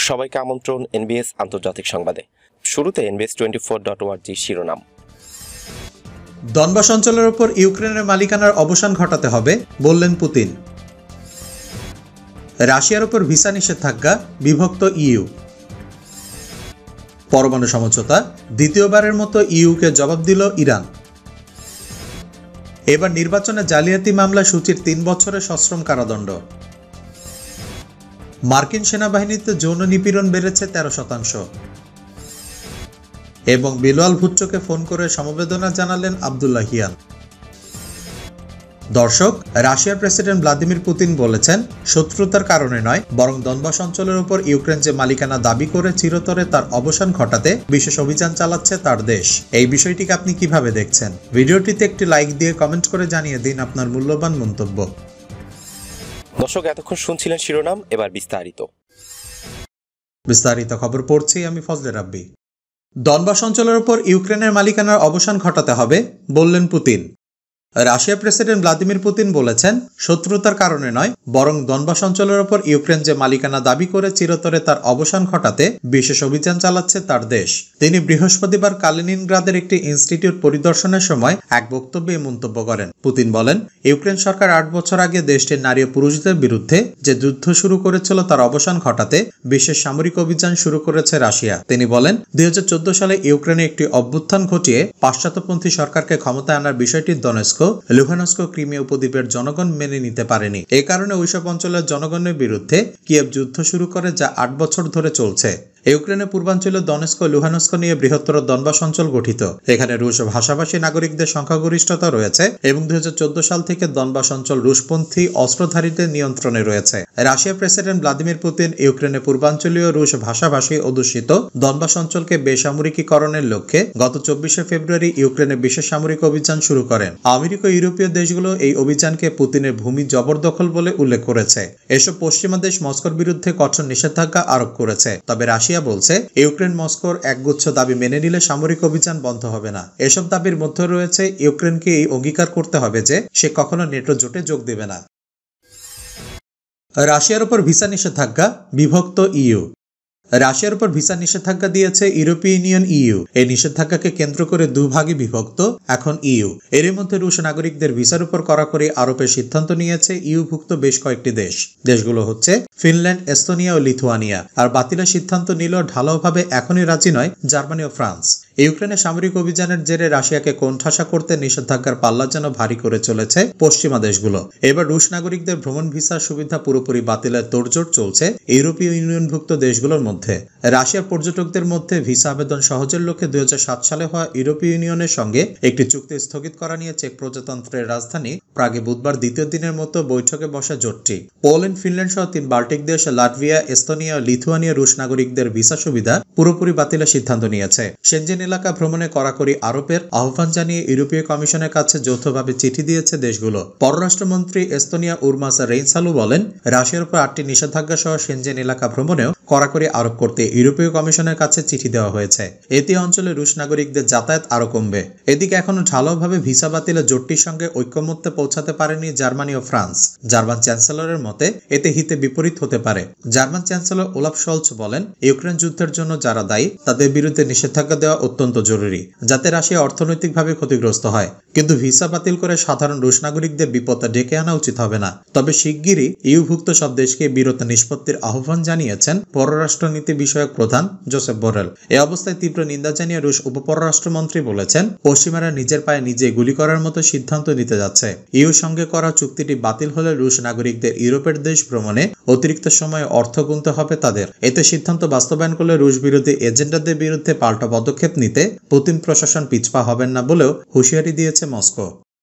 সবাইকে আমন্ত্রণ এনবিএস আন্তর্জাতিক সংবাদে। শুরুতে NBS24.org শিরোনাম। দনবাস অঞ্চলের উপর ইউক্রেনের মালিকানার অবসান ঘটাতে হবে বললেন পুতিন। রাশিয়ার উপর ভিসা নিষেধাজ্ঞা, বিভক্ত ইইউ। পরমাণু সমঝোতা, দ্বিতীয়বারের মতো ইইউকে জবাব দিল ইরান। এবার নির্বাচনে জালিয়াতি মামলা সূচির 3 বছরের সশ্রম কারাদণ্ড। মার্কিন সেনাবাহিনীতে যৌন নিপীড়ন বেড়েছে 13%। এবং বিলাল ভুট্টোকে ফোন করে সমবেদনা জানালেন আব্দুল্লাহিয়ান। দর্শক, রাশিয়ার প্রেসিডেন্ট ভ্লাদিমির পুতিন বলেছেন, শত্রুতার কারণে নয়, বরং দনবাস অঞ্চলের উপর ইউক্রেন যে মালিকানা দাবি করে চিরতরে তার অবসান ঘটাতে বিশেষ অভিযান চালাচ্ছে তার দেশ। এই বিষয়টিকে আপনি কিভাবে দেখছেন? ভিডিওটিতে একটি লাইক দিয়ে কমেন্ট করে জানিয়ে দিন আপনার মূল্যবান মন্তব্য। দর্শক, এতক্ষণ শুনছিলেন শিরোনাম, এবার বিস্তারিত খবর পড়ছি আমি ফজলে রাব্বি। দনবাস অঞ্চলের উপর ইউক্রেনের মালিকানার অবসান ঘটাতে হবে বললেন পুতিন। রাশিয়ার প্রেসিডেন্ট ভ্লাদিমির পুতিন বলেছেন, শত্রুতার কারণে নয়, বরং দনবাস অঞ্চলের উপর ইউক্রেন যে মালিকানা দাবি করে চিরতরে তার অবসান ঘটাতে বিশেষ অভিযান চালাচ্ছে তার দেশ। তিনি বৃহস্পতিবার কালিনিনগ্রাদের একটি ইনস্টিটিউট পরিদর্শনের সময় এক বক্তব্যে মন্তব্য করেন। পুতিন বলেন, ইউক্রেন সরকার 8 বছর আগে দেশটির নারী ও পুরুষদের বিরুদ্ধে যে যুদ্ধ শুরু করেছিল তার অবসান ঘটাতে বিশেষ সামরিক অভিযান শুরু করেছে রাশিয়া। তিনি বলেন, 2014 সালে ইউক্রেনে একটি অভ্যুত্থান ঘটিয়ে পাশ্চাত্যপন্থী সরকারকে ক্ষমতায় আনার বিষয়টি দনেস্ক, লুহানস্ক, ক্রিমিয়া উপদ্বীপের জনগণ মেনে নিতে পারেনি। এ কারণে ওইসব অঞ্চলের জনগণের বিরুদ্ধে কিয়েভ যুদ্ধ শুরু করে, যা 8 বছর ধরে চলছে। ইউক্রেনের পূর্বাঞ্চলে দনেস্ক ও লুহানস্ক নিয়ে বৃহত্তর দনবাস অঞ্চল গঠিত। এখানে রুশ ভাষাভাষী নাগরিকদের সংখ্যাগরিষ্ঠতা রয়েছে এবং 2014 সাল থেকে দনবাস অঞ্চল রুশপন্থী অস্ত্রধারীদের নিয়ন্ত্রণে রয়েছে। রাশিয়ার প্রেসিডেন্ট ভ্লাদিমির পুতিন ইউক্রেনের পূর্বাঞ্চলীয় রুশ ভাষাভাষী অধ্যুষিত দনবাস অঞ্চলকে বেসামরিকীকরণের লক্ষ্যে গত 24 ফেব্রুয়ারি ইউক্রেনে বিশেষ সামরিক অভিযান শুরু করেন। আমেরিকা ও ইউরোপীয় দেশগুলো এই অভিযানকে পুতিনের ভূমি জবরদখল বলে উল্লেখ করেছে। এসব পশ্চিমা দেশ মস্কোর বিরুদ্ধে কঠোর নিষেধাজ্ঞা আরোপ করেছে। তবে রাশিয়া বলছে, ইউক্রেন মস্কোর একগুচ্ছ দাবি মেনে নিলে সামরিক অভিযান বন্ধ হবে না। এসব দাবির মধ্যে রয়েছে ইউক্রেনকে এই অঙ্গীকার করতে হবে যে সে কখনো নেটো জোটে যোগ দেবে না। রাশিয়ার উপর ভিসা নিষেধাজ্ঞা, বিভক্ত ইইউ। রাশিয়ার উপর ভিসা নিষেধাজ্ঞা দিয়েছে ইউরোপীয় ইউনিয়ন ইইউ। এই নিষেধাজ্ঞাকে কেন্দ্র করে দুভাগে বিভক্ত এখন ইইউ। এর মধ্যে রুশ নাগরিকদের ভিসার উপর কড়াকড়ি আরোপের সিদ্ধান্ত নিয়েছে ইইউভুক্ত বেশ কয়েকটি দেশ। দেশগুলো হচ্ছে ফিনল্যান্ড, এস্তোনিয়া ও লিথুয়ানিয়া। আর বাতিলের সিদ্ধান্ত নিল ঢালাওভাবে এখনই রাজি নয় জার্মানি ও ফ্রান্স। ইউক্রেনের সামরিক অভিযানের জেরে রাশিয়াকে কোণঠাসা করতে নিষেধাজ্ঞার পাল্লা যেন ভারী করে চলেছে পশ্চিমা দেশগুলো। এবার রুশ নাগরিকদের ভ্রমণ ভিসার সুবিধা পুরোপুরি বাতিলের তোড়জোড় চলছে ইউরোপীয় ইউনিয়নভুক্ত দেশগুলোর মধ্যে। রাশিয়ার পর্যটকদের মধ্যে ভিসা আবেদন সহজের লক্ষ্যে 2007 সালে হওয়া ইউরোপীয় ইউনিয়নের সঙ্গে একটি চুক্তি স্থগিত করা নিয়ে চেক প্রজাতন্ত্রের রাজধানী প্রাগে বুধবার দ্বিতীয় দিনের মতো বৈঠকে বসে জোটটি। পোল্যান্ড, ফিনল্যান্ড সহ 3 বাল্টিক দেশ, লাটভিয়া, এস্তোনিয়া ও লিথুয়ানিয়া রুশ নাগরিকদের ভিসা সুবিধা পুরোপুরি বাতিলের সিদ্ধান্ত নিয়েছে। সেনজেন এলাকা ভ্রমণে কড়াকড়ি আরোপের আহ্বান জানিয়ে ইউরোপীয় কমিশনের কাছে যৌথভাবে চিঠি দিয়েছে দেশগুলো। পররাষ্ট্রমন্ত্রী এস্তোনিয়া উরমাস রেইনসালু বলেন, রাশিয়ার উপর 8টি নিষেধাজ্ঞা সহ সেনজেন এলাকা ভ্রমণেও কড়াকড়ি আরোপ করতে ইউরোপীয় কমিশনের কাছে চিঠি দেওয়া হয়েছে। এতে অঞ্চলে রুশ নাগরিকদের যাতায়াত আরো কমবে। এদিকে এখনো ঢালাওভাবে ভিসা বাতিলে জোটটির সঙ্গে ঐক্যমত্যে পৌঁছাতে পারেনি জার্মানি ও ফ্রান্স। জার্মান চ্যান্সেলরের মতে এতে হিতে বিপরীত হতে পারে। জার্মান চ্যান্সেলর ওলাফ শলচ বলেন, ইউক্রেন যুদ্ধের জন্য যারা দায়ী তাদের বিরুদ্ধে নিষেধাজ্ঞা দেওয়া অত্যন্ত জরুরি, যাতে রাশিয়া অর্থনৈতিকভাবে ক্ষতিগ্রস্ত হয়। কিন্তু ভিসা বাতিল করে সাধারণ রুশ নাগরিকদের বিপদ ডেকে আনা উচিত হবে না। তবে শিগগিরই ইইউভুক্ত সব দেশকে বিরত নিষ্পত্তির আহ্বান জানিয়েছেন পররাষ্ট্রনীতি বিষয়ক প্রধান জোসেফ বোরেল। এ অবস্থায় তীব্র নিন্দা জানিয়ে রুশ উপপররাষ্ট্রমন্ত্রী বলেছেন, পশ্চিমারা নিজের পায়ে নিজে গুলি করার মতো সিদ্ধান্ত নিতে যাচ্ছে। ইইউর সঙ্গে করা চুক্তিটি বাতিল হলে রুশ নাগরিকদের ইউরোপের দেশ ভ্রমণে অতিরিক্ত সময়ে অর্থ গুনতে হবে তাদের। এতে সিদ্ধান্ত বাস্তবায়ন করলে রুশ বিরোধী এজেন্ডাদের বিরুদ্ধে পাল্টা পদক্ষেপ নিতে পুতিন প্রশাসন পিছপা হবেন না বলেও হুঁশিয়ারি দিয়েছে মস্কো।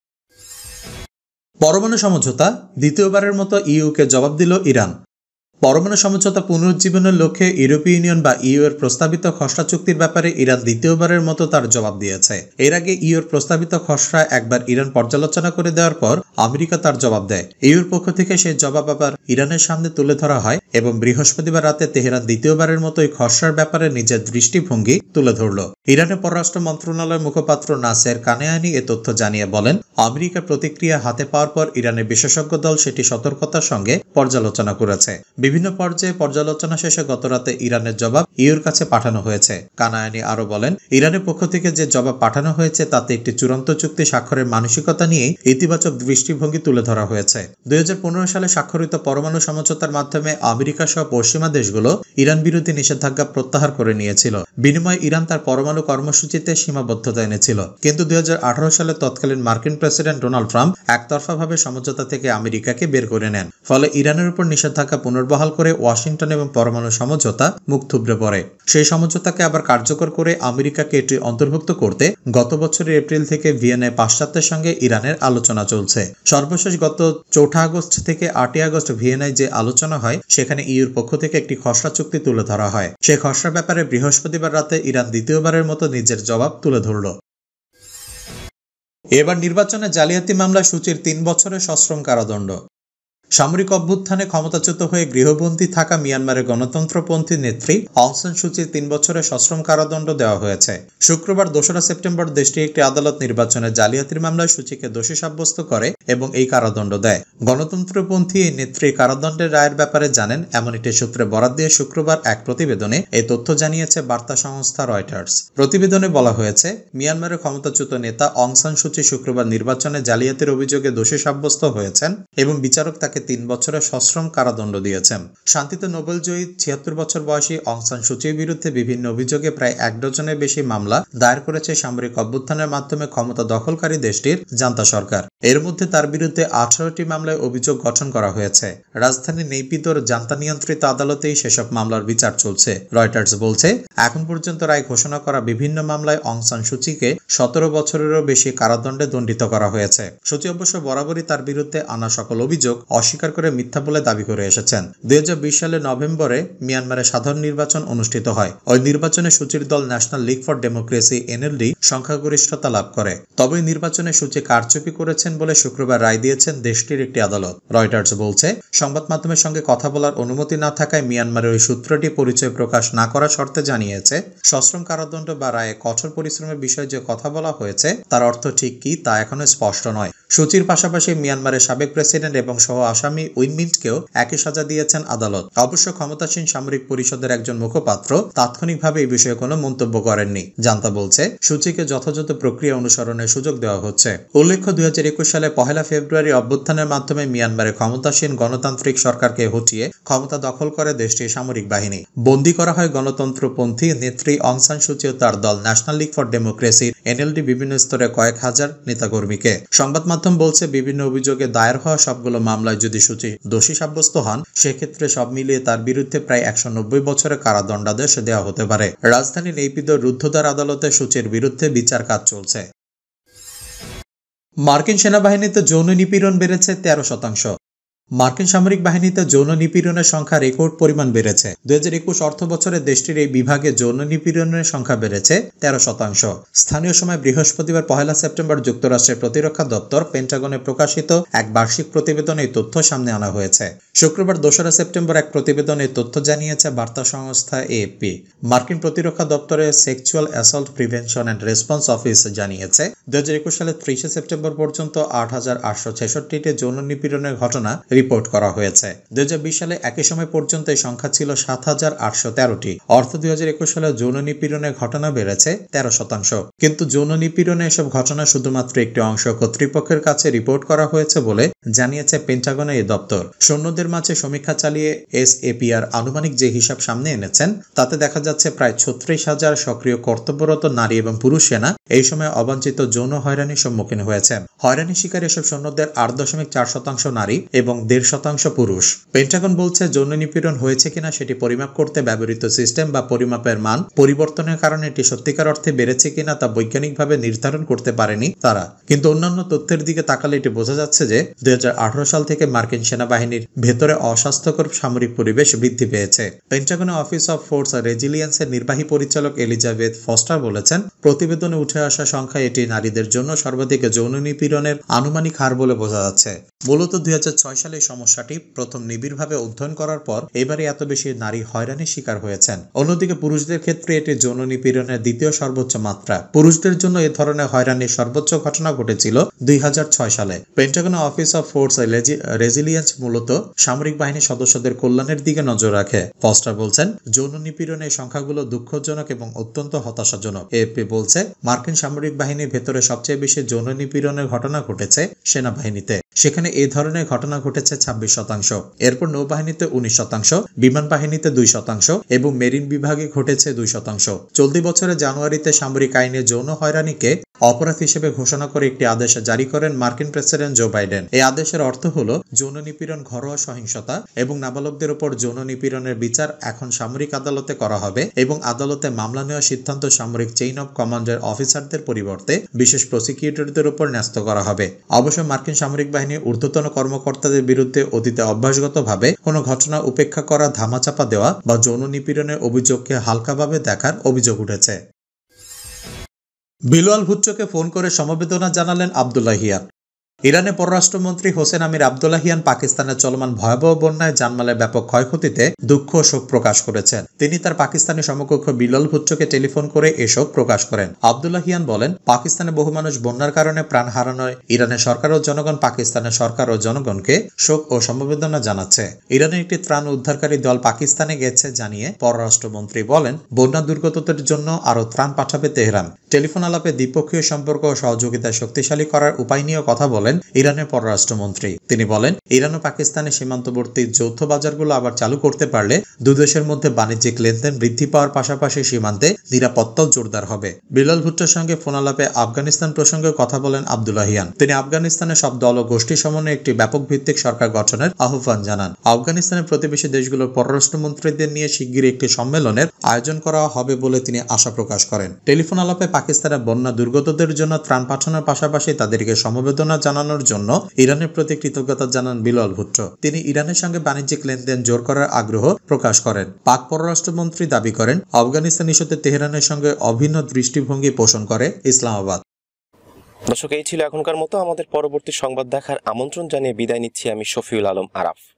পরমাণু সমঝোতা, দ্বিতীয়বারের মতো ইইউকে জবাব দিল ইরান। পরমাণু সমঝোতা পুনরুজ্জীবনের লক্ষ্যে ইউরোপীয় ইউনিয়ন বা ইইউ এর প্রস্তাবিত খসড়া চুক্তির ব্যাপারে ইরান দ্বিতীয়বারের মতো তার জবাব দিয়েছে। এর আগে ইইউ এর প্রস্তাবিত খসড়া একবার ইরান পর্যালোচনা করে দেওয়ার পর আমেরিকা তার জবাব দেয়। ইইউর পক্ষ থেকে সেই জবাব আবার ইরানের সামনে তুলে ধরা হয় এবং বৃহস্পতিবার রাতে তেহরান দ্বিতীয়বারের মতো এই খসড়ার ব্যাপারে নিজের দৃষ্টিভঙ্গি তুলে ধরল। ইরানের পররাষ্ট্র মন্ত্রণালয়ের মুখপাত্র নাসের কানেয়ানি এ তথ্য জানিয়ে বলেন, আমেরিকার প্রতিক্রিয়া হাতে পাওয়ার পর ইরানের বিশেষজ্ঞ দল সেটি সতর্কতার সঙ্গে পর্যালোচনা করেছে। বিভিন্ন পর্যায়ে পর্যালোচনা শেষে গতরাতে ইরানের জবাব ইউর কাছে পাঠানো হয়েছে। কানায়ানি আরো বলেন, ইরানের পক্ষ থেকে যে জবাব পাঠানো হয়েছে তাতে একটি চূড়ান্ত চুক্তি স্বাক্ষরের মানসিকতা নিয়েই ইতিবাচক দৃষ্টিভঙ্গি তুলে ধরা হয়েছে। 2015 সালে স্বাক্ষরিত পরমাণু সমঝোতার মাধ্যমে আমেরিকা সহ পশ্চিমা দেশগুলো ইরান বিরোধী নিষেধাজ্ঞা প্রত্যাহার করে নিয়েছিল। বিনিময়ে ইরান তার পরমাণু কর্মসূচিতে সীমাবদ্ধতা এনেছিল। কিন্তু 2018 সালে তৎকালীন মার্কিন প্রেসিডেন্ট ডোনাল্ড ট্রাম্প একতরফাভাবে সমঝোতা থেকে আমেরিকাকে বের করে নেন। ফলে ইরানের উপর নিষেধাজ্ঞা পুনর্বহাল করে ওয়াশিংটন এবং পরমাণু সমঝোতা মুখ থুবড়ে পড়ে। সেই সমঝোতাকে আবার কার্যকর করে আমেরিকাকে এটি অন্তর্ভুক্ত করতে গত বছরের এপ্রিল থেকে ভিয়েনায় পাশ্চাত্যের সঙ্গে ইরানের আলোচনা চলছে। সর্বশেষ গত 4 আগস্ট থেকে 8 আগস্ট ভিয়েনায় যে আলোচনা হয় সেখানে ইউর পক্ষ থেকে একটি খসড়া চুক্তি তুলে ধরা হয়। সেই খসড়ার ব্যাপারে বৃহস্পতিবার রাতে ইরান দ্বিতীয়বারের মতো নিজের জবাব তুলে ধরল। এবার নির্বাচনে জালিয়াতি মামলায় সূচির 3 বছরের সশ্রম কারাদণ্ড। সামরিক অভ্যুত্থানে ক্ষমতাচ্যুত হয়ে গৃহবন্দী থাকা মিয়ানমারের গণতন্ত্রপন্থী নেত্রী অং সান সুচির 3 বছরের সশ্রম কারাদণ্ড দেওয়া হয়েছে। শুক্রবার 2রা সেপ্টেম্বর দেশটির একটি আদালত নির্বাচনে জালিয়াতির মামলায় সুচিকে দোষী সাব্যস্ত করে এবং এই কারাদণ্ড দেয়। গণতন্ত্রপন্থী এই নেত্রী কারাদণ্ডের রায়ের ব্যাপারে জানেন এমন একটি সূত্রে বরাত দিয়ে শুক্রবার এক প্রতিবেদনে এই তথ্য জানিয়েছে বার্তা সংস্থা রয়টার্স। প্রতিবেদনে বলা হয়েছে, মিয়ানমারের ক্ষমতাচ্যুত নেতা অং সান সুচি শুক্রবার নির্বাচনে জালিয়াতির অভিযোগে দোষী সাব্যস্ত হয়েছেন এবং বিচারক তাকে 3 বছরের সশ্রম কারাদণ্ড দিয়েছেন। শান্তিতে নোবেলজয়ী 76 বছর বয়সী অং সান সুচির বিরুদ্ধে বিভিন্ন অভিযোগে প্রায় 1 ডজনের বেশি মামলা দায়ের করেছে সামরিক অভ্যুত্থানের মাধ্যমে ক্ষমতা দখলকারী দেশটির জান্তা সরকার। এর মধ্যে তার বিরুদ্ধে 18টি মামলায় অভিযোগ গঠন করা হয়েছে। রাজধানী নেইপিদোর জান্তা নিয়ন্ত্রিত আদালতেই সেসব মামলার বিচার চলছে। রয়টার্স বলছে, এখন পর্যন্ত রায় ঘোষণা করা বিভিন্ন মামলায় অং সান সুচিকে 17 বছরেরও বেশি কারাদণ্ডে দণ্ডিত করা হয়েছে। সুচি অবশ্য বরাবরই তার বিরুদ্ধে আনা সকল অভিযোগ অস্বীকার করে মিথ্যা বলে দাবি করে এসেছেন। 2020 সালের নভেম্বরে মিয়ানমারে সাধারণ নির্বাচন অনুষ্ঠিত হয়। ওই নির্বাচনে সুচির দল National League for Democracy NLD সংখ্যাগরিষ্ঠতা লাভ করে। তবে নির্বাচনে সুচি কারচুপি করেছেন বলে শুক্রবার রায় দিয়েছেন দেশটির একটি আদালত। রয়টার্স বলছে, সংবাদ মাধ্যমের সঙ্গে কথা বলার অনুমতি না থাকায় মিয়ানমারের ওই সূত্রটি পরিচয় প্রকাশ না করার শর্তে জানিয়েছে, সশ্রম কারাদণ্ড বা রায়ে কঠোর পরিশ্রমের বিষয়ে যে কথা বলা হয়েছে তার অর্থ ঠিক কি তা এখনো স্পষ্ট নয়। সুচির পাশাপাশি মিয়ানমারের সাবেক প্রেসিডেন্ট এবং সহ আসামি উইন মিন্টকেও একই সাজা দিয়েছেন আদালত। অবশ্য ক্ষমতাসীন সামরিক পরিষদের একজন মুখপাত্র তাৎক্ষণিকভাবে এই বিষয়ে কোনো মন্তব্য করেননি। জান্তা বলছে, সুচিকে যথাযথ প্রক্রিয়া অনুসরণের সুযোগ দেওয়া হচ্ছে। উল্লেখ্য, 2021 সালে 1 ফেব্রুয়ারি অভ্যুত্থানের মাধ্যমে মিয়ানমারে ক্ষমতাসীন গণতান্ত্রিক সরকারকে হটিয়ে ক্ষমতা দখল করে দেশটির সামরিক বাহিনী। বন্দী করা হয় গণতন্ত্রপন্থী নেত্রী অং সান সুচি ও তার দল National League for Democracy NLD বিভিন্ন স্তরে কয়েক হাজার নেতাকর্মীকে। সংবাদ মাধ্যম বলছে, বিভিন্ন অভিযোগে দায়ের হওয়া সবগুলো মামলায় যদি সুচি দোষী সাব্যস্ত হন সেক্ষেত্রে সব মিলিয়ে তার বিরুদ্ধে প্রায় 190 বছরের কারাদণ্ডাদেশ দেওয়া হতে পারে। রাজধানী নেইপিদোর রুদ্ধদ্বার আদালতে সুচির বিরুদ্ধে বিচার কাজ চলছে। মার্কিন সেনাবাহিনীতে যৌন নিপীড়ন বেড়েছে 13%। মার্কিন সামরিক বাহিনীতে যৌন নিপীড়নের সংখ্যা রেকর্ড পরিমাণ বেড়েছে। 2021 অর্থ বছরে দেশটির এই বিভাগে যৌন নিপীড়নের সংখ্যা বেড়েছে 13%। স্থানীয় সময় বৃহস্পতিবার 1 সেপ্টেম্বর যুক্তরাষ্ট্রের প্রতিরক্ষা দপ্তর পেন্টাগনে প্রকাশিত এক বার্ষিক প্রতিবেদনে এই তথ্য সামনে আনা হয়েছে। শুক্রবার 2 সেপ্টেম্বর এক প্রতিবেদনে তথ্য জানিয়েছে বার্তা সংস্থা AFP। মার্কিন প্রতিরক্ষা দপ্তরের sexual assault prevention and response office জানিয়েছে, 2021 সালের 30 সেপ্টেম্বর পর্যন্ত 8,866টি যৌন নিপীড়নের ঘটনা রিপোর্ট করা হয়েছে। 2020 সালে একই সময় পর্যন্ত এই সংখ্যা ছিল 7,813টি। অর্থ 2021 সালে যৌন নিপীড়নের ঘটনা বেড়েছে 13%। কিন্তু যৌন নিপীড়নে এসব ঘটনা শুধুমাত্র একটি অংশ কর্তৃপক্ষের কাছে রিপোর্ট করা হয়েছে বলে জানিয়েছে পেন্টাগনের এই দপ্তর। সৈন্যদের মাঝে সমীক্ষা চালিয়ে SAPR আনুমানিক যে হিসাব সামনে এনেছেন তাতে দেখা যাচ্ছে প্রায় 36,000 সক্রিয় কর্তব্যরত নারী এবং পুরুষ সেনা এই সময় অবাঞ্ছিত যৌন হয়রানির সম্মুখীন হয়েছেন। হয়রানি শিকার এসব সৈন্যদের 8.4% নারী এবং 1.5% পুরুষ। পেন্টাগন বলছে, যৌন নিপীড়ন হয়েছে কিনা সেটি পরিমাপ করতে ব্যবহৃত সিস্টেম বা পরিমাপের মান পরিবর্তনের কারণে এটি সত্যিকার অর্থে বেড়েছে কিনা তা বৈজ্ঞানিকভাবে নির্ধারণ করতে পারেনি তারা। কিন্তু অন্যান্য তথ্যের দিকে তাকালে এটি বোঝা যাচ্ছে যে 2018 সাল থেকে মার্কিন সেনাবাহিনীর ভেতরে অস্বাস্থ্যকর সামরিক পরিবেশ বৃদ্ধি পেয়েছে। পেন্টাগনের অফিস অফ ফোর্স রেজিলিয়েন্সের নির্বাহী পরিচালক এলিজাবেথ ফস্টার বলেছেন, প্রতিবেদনে উঠে আসা সংখ্যায় এটি নারী নারীদের জন্য সর্বাধিক যৌন নিপীড়নের আনুমানিক হার বলে বোঝা যাচ্ছে। মূলত 2006 সালে এই সমস্যাটি প্রথম নিবিড়ভাবে অধ্যয়ন করার পর এবারে এত বেশি নারী হয়রানির শিকার হয়েছেন। অন্যদিকে পুরুষদের ক্ষেত্রে এটি যৌন নিপীড়নের দ্বিতীয় সর্বোচ্চ মাত্রা। পুরুষদের জন্য এ ধরনের হয়রানির সর্বোচ্চ ঘটনা ঘটেছিল 2006 সালে। Pentagon office of force resilience মূলত সামরিক বাহিনীর সদস্যদের কল্যাণের দিকে নজর রাখে। ফস্টার বলছেন, যৌন নিপীড়নের সংখ্যাগুলো দুঃখজনক এবং অত্যন্ত হতাশাজনক। এএফপি বলছে, মার্কিন সামরিক বাহিনীর ভেতরে সবচেয়ে বেশি যৌন নিপীড়নের ঘটনা ঘটেছে সেনাবাহিনীতে। সেখানে এই ধরনের ঘটনা ঘটেছে 26%। এরপর নৌবাহিনীতে 19%, বিমান বাহিনীতে 2% এবং মেরিন বিভাগে ঘটেছে 2%। চলতি বছরের জানুয়ারিতে সামরিক আইনে যৌন হয়রানিকে অপরাধ হিসেবে ঘোষণা করে একটি আদেশ জারি করেন মার্কিন প্রেসিডেন্ট জো বাইডেন। এই আদেশের অর্থ হলো যৌন নিপীড়ন ঘরোয়া সহিংসতা এবং নাবালকদের উপর যৌন নিপীড়নের বিচার এখন সামরিক আদালতে করা হবে এবং আদালতে মামলা নেওয়ার সিদ্ধান্ত সামরিক চেইন অব কমান্ডের অফিসারদের পরিবর্তে বিশেষ প্রসিকিউটরদের উপর ন্যস্ত করা হবে। অবশ্য মার্কিন সামরিক বাহিনীর ঊর্ধ্বতন কর্মকর্তাদের বিরুদ্ধে অতীতে অভ্যাসগতভাবে কোনো ঘটনা উপেক্ষা করা, ধামাচাপা দেওয়া বা যৌন নিপীড়নের অভিযোগকে হালকাভাবে দেখার অভিযোগ উঠেছে। বিলাল ভুট্টোকে ফোন করে সমবেদনা জানালেন আব্দুল্লাহিয়ান। ইরানের পররাষ্ট্রমন্ত্রী হোসেন আমির আব্দুল্লাহিয়ান পাকিস্তানের চলমান ভয়াবহ বন্যায় জানমালের ব্যাপক ক্ষয়ক্ষতিতে দুঃখ ও শোক প্রকাশ করেছেন। তিনি তার পাকিস্তানি সমকক্ষ বিলাল ভুট্টোকে টেলিফোন করে এ শোক প্রকাশ করেন। আব্দুল্লাহিয়ান বলেন, পাকিস্তানে বহু মানুষ বন্যার কারণে প্রাণ হারানোয় ইরানের সরকার ও জনগণ পাকিস্তানের সরকার ও জনগণকে শোক ও সমবেদনা জানাচ্ছে। ইরানের একটি ত্রাণ উদ্ধারকারী দল পাকিস্তানে গেছে জানিয়ে পররাষ্ট্রমন্ত্রী বলেন, বন্যা দুর্গতদের জন্য আরও ত্রাণ পাঠাবে তেহরান। টেলিফোন আলাপে দ্বিপক্ষীয় সম্পর্ক ও সহযোগিতা শক্তিশালী করার উপায় নিয়ে কথা বলেন ইরানের পররাষ্ট্রমন্ত্রী। তিনি বলেন, ইরান ও পাকিস্তানের সীমান্তবর্তী যৌথ বাজারগুলো আবার চালু করতে পারলে দুদেশের মধ্যে বাণিজ্যিক লেনদেন বৃদ্ধি পাওয়ার পাশাপাশি সীমান্তে নিরাপত্তাও জোরদার হবে। বিলাল ভুট্টোর সঙ্গে ফোন আলাপে আফগানিস্তান প্রসঙ্গে কথা বলেন আব্দুল্লাহিয়ান। তিনি আফগানিস্তানের সব দল ও গোষ্ঠী সমন্বয়ে একটি ব্যাপক ভিত্তিক সরকার গঠনের আহ্বান জানান। আফগানিস্তানের প্রতিবেশী দেশগুলোর পররাষ্ট্রমন্ত্রীদের নিয়ে শিগগিরই একটি সম্মেলনের আয়োজন করা হবে বলে তিনি আশা প্রকাশ করেন। টেলিফোন আলাপে পাকিস্তানের বন্যা দুর্গতদের জন্য ত্রাণ পাঠানোর পাশাপাশি তাদেরকে সমবেদনা জানানোর জন্য ইরানের প্রতি কৃতজ্ঞতা জানান বিলাল ভুট্টো। তিনি ইরানের সঙ্গে বাণিজ্যিক লেনদেন জোর করার আগ্রহ প্রকাশ করেন। পাক পররাষ্ট্রমন্ত্রী দাবি করেন, আফগানিস্তান ইস্যুতে তেহরানের সঙ্গে অভিন্ন দৃষ্টিভঙ্গি পোষণ করে ইসলামাবাদ। দর্শক, এই ছিল এখনকার মতো। আমাদের পরবর্তী সংবাদ দেখার আমন্ত্রণ জানিয়ে বিদায় নিচ্ছি আমি শফিউল আলম আরাফ।